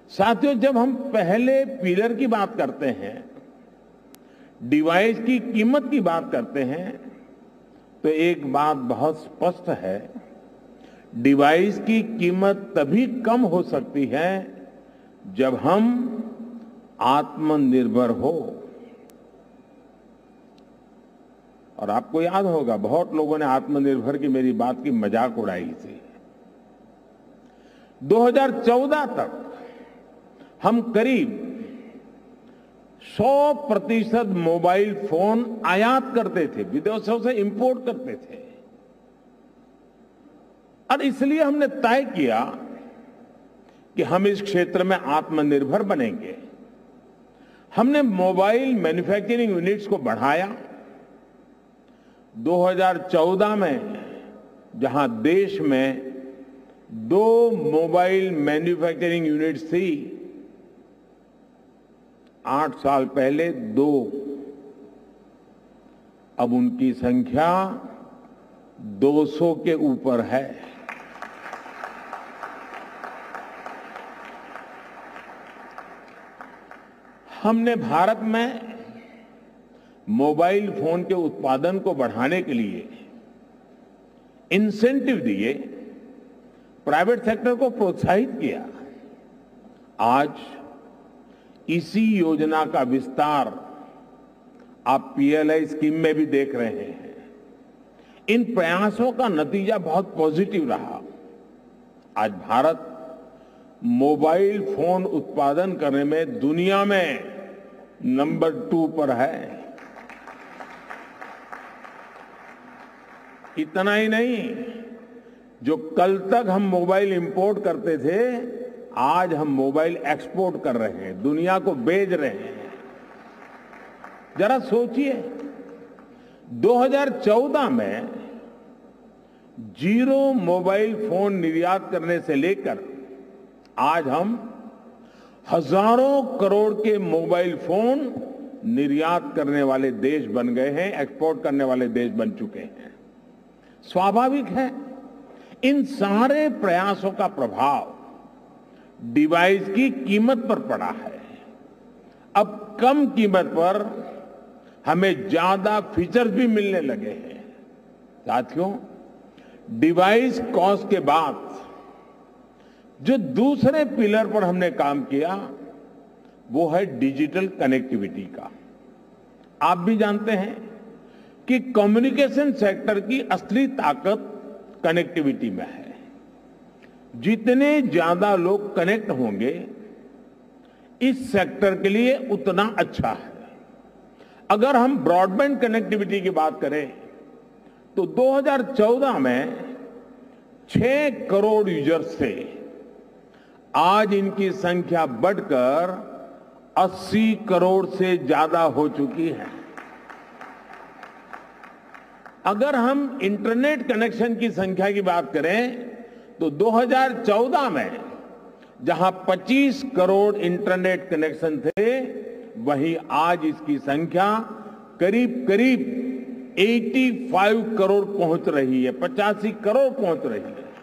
साथियों, जब हम पहले पिलर की बात करते हैं, डिवाइस की कीमत की बात करते हैं, तो एक बात बहुत स्पष्ट है। डिवाइस की कीमत तभी कम हो सकती है जब हम आत्मनिर्भर हो। और आपको याद होगा, बहुत लोगों ने आत्मनिर्भर की मेरी बात की मजाक उड़ाई थी। 2014 तक हम करीब 100% मोबाइल फोन आयात करते थे, विदेशों से इंपोर्ट करते थे। और इसलिए हमने तय किया कि हम इस क्षेत्र में आत्मनिर्भर बनेंगे। हमने मोबाइल मैन्युफैक्चरिंग यूनिट्स को बढ़ाया। 2014 में जहां देश में 2 मोबाइल मैन्युफैक्चरिंग यूनिट्स थी, 8 साल पहले 2, अब उनकी संख्या 200 के ऊपर है। हमने भारत में मोबाइल फोन के उत्पादन को बढ़ाने के लिए इंसेंटिव दिए, प्राइवेट सेक्टर को प्रोत्साहित किया। आज इसी योजना का विस्तार आप पीएलआई स्कीम में भी देख रहे हैं। इन प्रयासों का नतीजा बहुत पॉजिटिव रहा। आज भारत मोबाइल फोन उत्पादन करने में दुनिया में नंबर 2 पर है। इतना ही नहीं, जो कल तक हम मोबाइल इंपोर्ट करते थे, आज हम मोबाइल एक्सपोर्ट कर रहे हैं, दुनिया को बेच रहे हैं। जरा सोचिए, 2014 में 0 मोबाइल फोन निर्यात करने से लेकर आज हम हजारों करोड़ के मोबाइल फोन निर्यात करने वाले देश बन गए हैं, एक्सपोर्ट करने वाले देश बन चुके हैं। स्वाभाविक है, इन सारे प्रयासों का प्रभाव डिवाइस की कीमत पर पड़ा है। अब कम कीमत पर हमें ज्यादा फीचर्स भी मिलने लगे हैं। साथियों, डिवाइस कॉस्ट के बाद जो दूसरे पिलर पर हमने काम किया, वो है डिजिटल कनेक्टिविटी का। आप भी जानते हैं कि कम्युनिकेशन सेक्टर की असली ताकत कनेक्टिविटी में है। जितने ज्यादा लोग कनेक्ट होंगे, इस सेक्टर के लिए उतना अच्छा है। अगर हम ब्रॉडबैंड कनेक्टिविटी की बात करें, तो 2014 में 6 करोड़ यूजर्स थे। आज इनकी संख्या बढ़कर 80 करोड़ से ज्यादा हो चुकी है। अगर हम इंटरनेट कनेक्शन की संख्या की बात करें, तो 2014 में जहां 25 करोड़ इंटरनेट कनेक्शन थे, वहीं आज इसकी संख्या करीब 85 करोड़ पहुंच रही है, 85 करोड़ पहुंच रही है।